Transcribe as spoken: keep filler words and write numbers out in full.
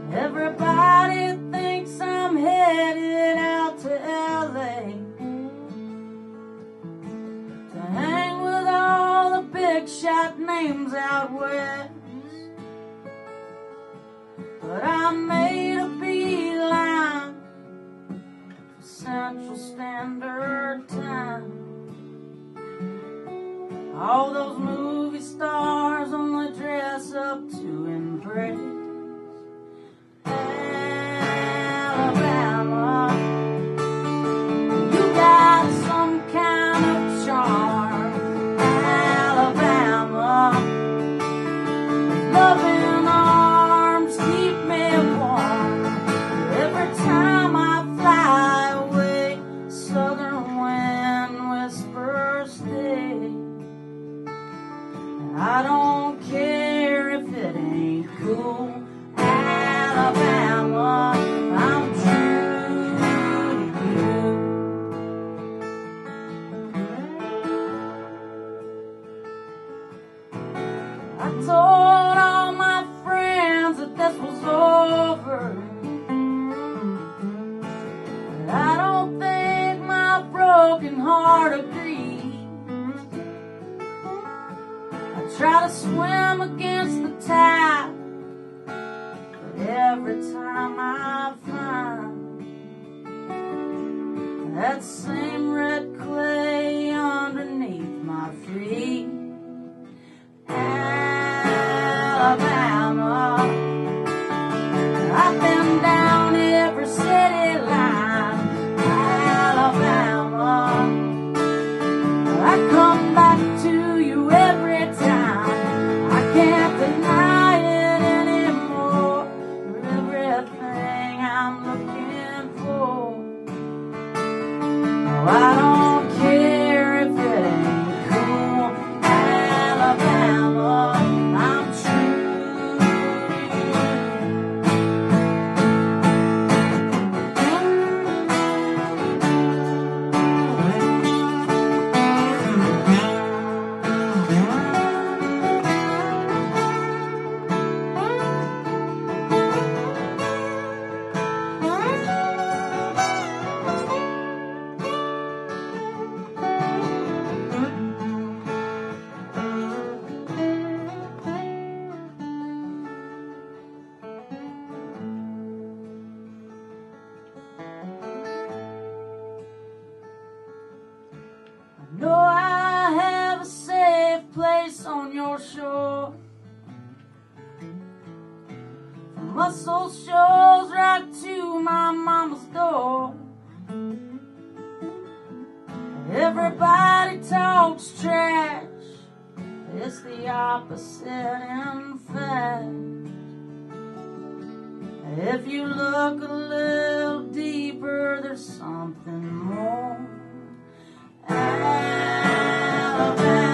Everybody thinks I'm headed out to L A to hang with all the big shot names out west. But I made a beeline for Central Standard Time. All those movie stars only dress up to embrace Alabama. You got some kind of charm, Alabama. Loving arms keep me warm. Every time I fly away, southern wind whispers stay. I don't care if it ain't cool, Alabama, I'm true to you. I told all my friends that this was over, but I don't think my broken heart agrees. Try to swim against the tide, but every time I find that same red clay underneath my feet, Alabama, I've been down every city line, Alabama, I come back to you every time. Can't deny it anymore. You're everything I'm looking for. Oh, I don't care if it ain't cool, Alabama, I'm true know I have a safe place on your shore. From Muscle Shoals right to my mama's door. Everybody talks trash, it's the opposite in fact. If you look a little deeper, there's something more. Alabama.